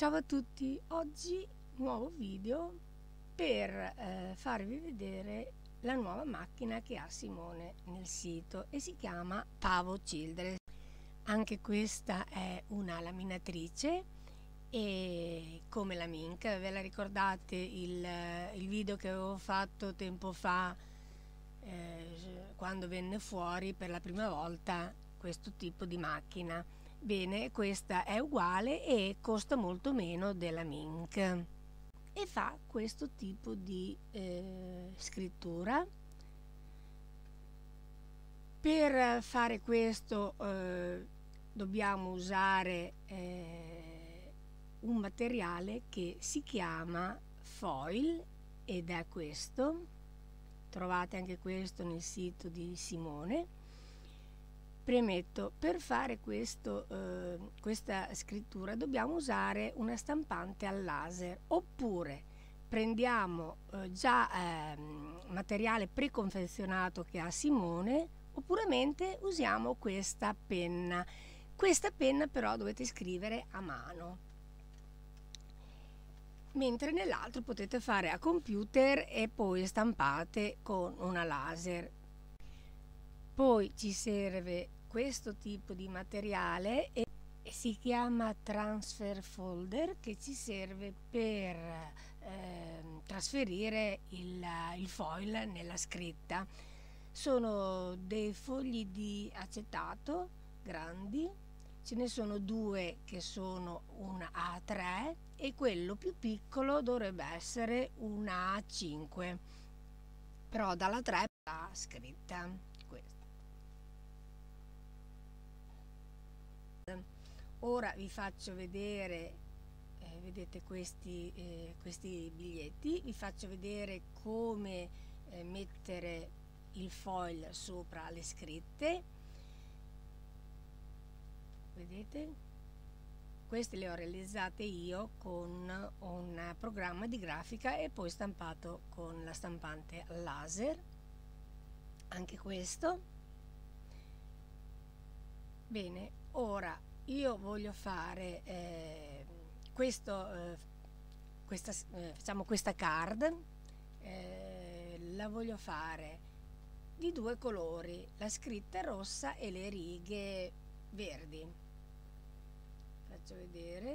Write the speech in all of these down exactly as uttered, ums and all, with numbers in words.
Ciao a tutti, oggi nuovo video per eh, farvi vedere la nuova macchina che ha Simone nel sito e si chiama Pavo Childress. Anche questa è una laminatrice e come la Mink, ve la ricordate il, il video che avevo fatto tempo fa eh, quando venne fuori per la prima volta questo tipo di macchina? Bene, questa è uguale e costa molto meno della Mink e fa questo tipo di eh, scrittura. Per fare questo eh, dobbiamo usare eh, un materiale che si chiama foil ed è questo. Trovate anche questo nel sito di Simone. Premetto, per fare questo, eh, questa scrittura dobbiamo usare una stampante al laser, oppure prendiamo eh, già eh, materiale preconfezionato che ha Simone, oppure usiamo questa penna. Questa penna però dovete scrivere a mano, mentre nell'altro potete fare a computer e poi stampate con una laser. Poi ci serve questo tipo di materiale e si chiama transfer folder, che ci serve per eh, trasferire il, il foil nella scritta. Sono dei fogli di acetato grandi, ce ne sono due che sono una A tre e quello più piccolo dovrebbe essere una A cinque, però dalla tre la scritta. Ora vi faccio vedere, eh, vedete questi, eh, questi biglietti, vi faccio vedere come eh, mettere il foil sopra le scritte. Vedete? Queste le ho realizzate io con un programma di grafica e poi stampato con la stampante laser. Anche questo. Bene, ora io voglio fare eh, questo, eh, questa, eh, facciamo questa card, eh, la voglio fare di due colori, la scritta rossa e le righe verdi. Faccio vedere.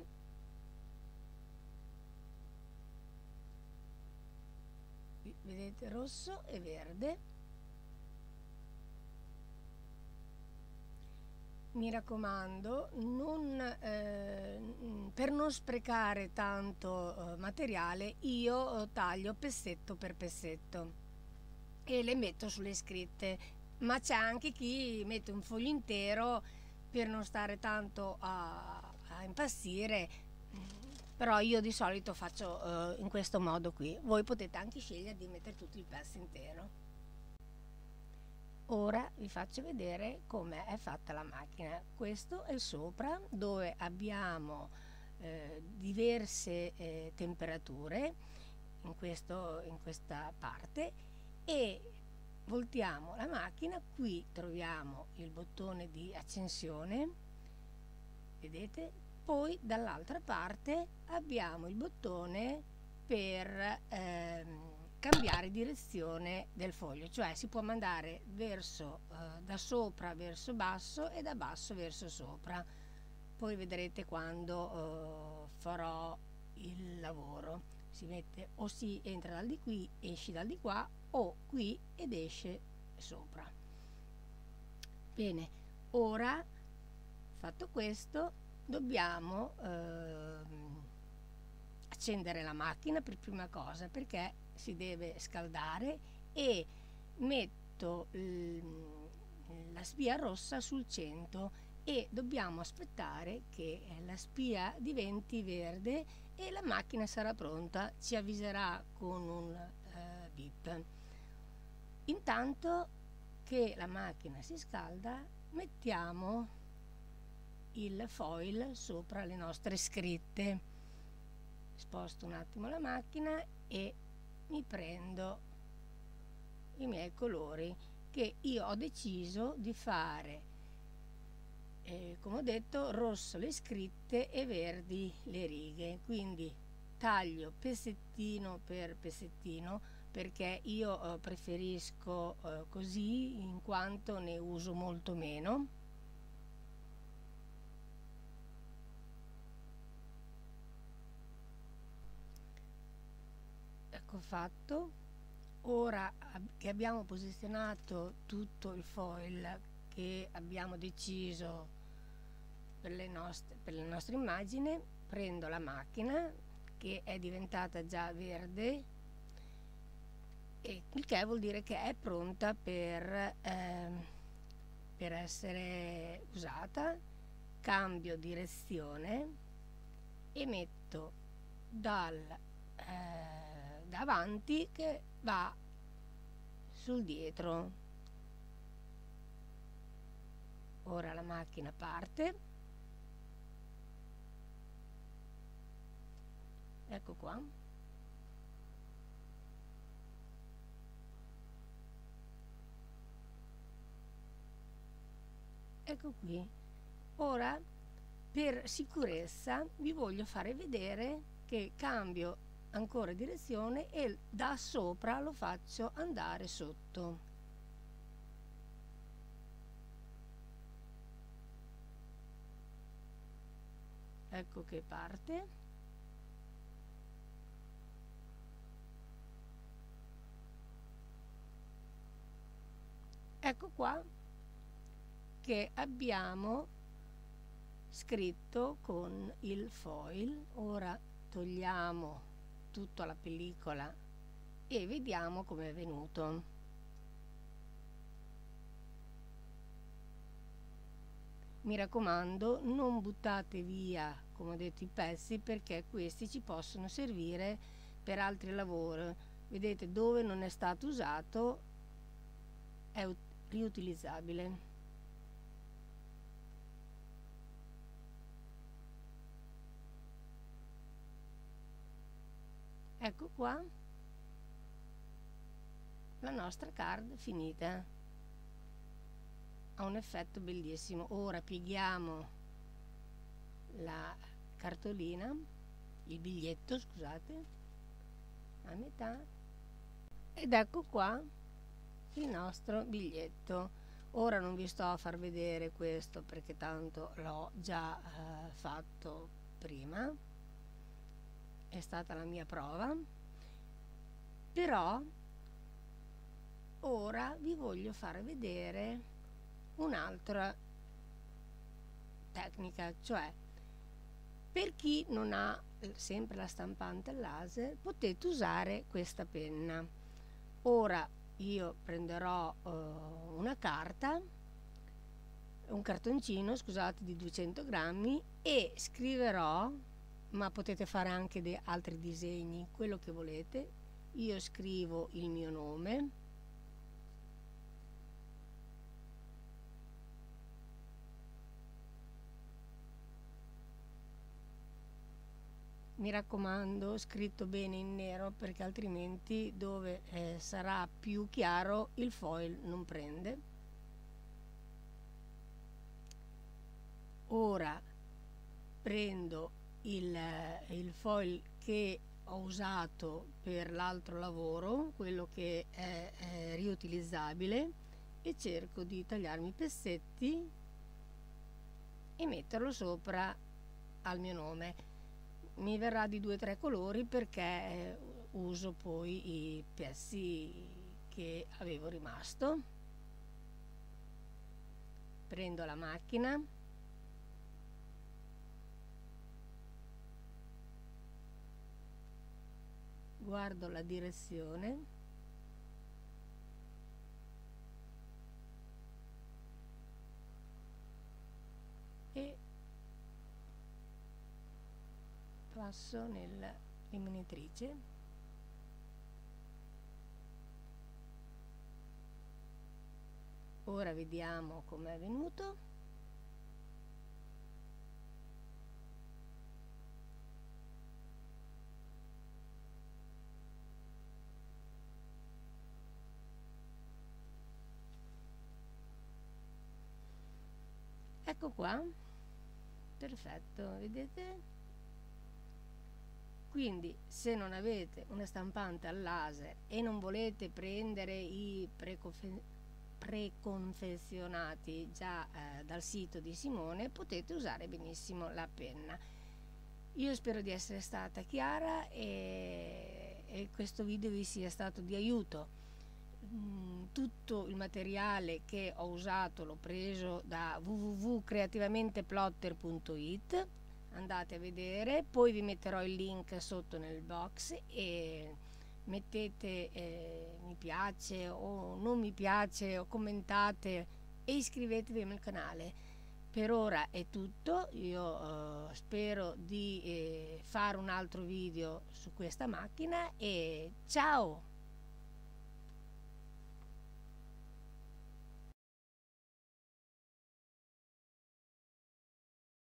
Vedete, rosso e verde. Mi raccomando, non, eh, per non sprecare tanto eh, materiale, io taglio pezzetto per pezzetto e le metto sulle scritte, ma c'è anche chi mette un foglio intero per non stare tanto a, a impazzire, però io di solito faccio eh, in questo modo qui. Voi potete anche scegliere di mettere tutto il pezzo intero. Ora vi faccio vedere come è fatta la macchina. Questo è il sopra, dove abbiamo eh, diverse eh, temperature in, questo, in questa parte, e voltiamo la macchina. Qui troviamo il bottone di accensione, vedete? Poi dall'altra parte abbiamo il bottone per ehm, cambiare direzione del foglio, cioè si può mandare verso eh, da sopra verso basso e da basso verso sopra. Poi vedrete quando eh, farò il lavoro, si mette o si entra dal di qui, esci dal di qua, o qui ed esce sopra. Bene, ora fatto questo dobbiamo eh, accendere la macchina per prima cosa, perché si deve scaldare, e metto la spia rossa sul centro e dobbiamo aspettare che la spia diventi verde e la macchina sarà pronta, ci avviserà con un uh, beep. Intanto che la macchina si scalda, mettiamo il foil sopra le nostre scritte. Sposto un attimo la macchina e mi prendo i miei colori, che io ho deciso di fare E, come ho detto, rosso le scritte e verdi le righe, quindi taglio pezzettino per pezzettino perché io eh, preferisco eh, così in quanto ne uso molto meno. Ecco fatto. Ora che abbiamo posizionato tutto il foil che abbiamo deciso per le nostre, per le nostre immagini, prendo la macchina che è diventata già verde, e il che vuol dire che è pronta per, eh, per essere usata. Cambio direzione e metto dal eh, davanti che va sul dietro. Ora la macchina parte, ecco qua, ecco qui. Ora per sicurezza vi voglio fare vedere che cambio ancora direzione e da sopra lo faccio andare sotto. Ecco che parte. Ecco qua che abbiamo scritto con il foil. Ora togliamo tutta la pellicola e vediamo come è venuto. Mi raccomando, non buttate via, come ho detto, i pezzi, perché questi ci possono servire per altri lavori. Vedete, dove non è stato usato è riutilizzabile. Ecco qua la nostra card finita. Ha un effetto bellissimo. Ora pieghiamo la cartolina, il biglietto, scusate, a metà, ed ecco qua il nostro biglietto. Ora non vi sto a far vedere questo perché tanto l'ho già eh, fatto prima, è stata la mia prova, però ora vi voglio far vedere un'altra tecnica, cioè per chi non ha sempre la stampante laser potete usare questa penna. Ora io prenderò uh, una carta, un cartoncino, scusate, di duecento grammi e scriverò, ma potete fare anche dei altri disegni, quello che volete. Io scrivo il mio nome, mi raccomando scritto bene in nero perché altrimenti dove eh, sarà più chiaro il foil non prende. Ora prendo il, il foil che ho usato per l'altro lavoro, quello che è, è riutilizzabile, e cerco di tagliarmi i pezzetti e metterlo sopra al mio nome. Mi verrà di due o tre colori perché uso poi i pezzi che avevo rimasto. Prendo la macchina, guardo la direzione e passo nella rimunitrice. Ora vediamo com'è venuto. Ecco qua, perfetto, vedete? Quindi se non avete una stampante al laser e non volete prendere i preconfezionati già eh, dal sito di Simone, potete usare benissimo la penna. Io spero di essere stata chiara e, e questo video vi sia stato di aiuto. Tutto il materiale che ho usato l'ho preso da w w w punto creativamenteplotter punto it, andate a vedere, poi vi metterò il link sotto nel box e mettete eh, mi piace o non mi piace o commentate e iscrivetevi al canale. Per ora è tutto, io eh, spero di eh, fare un altro video su questa macchina e ciao!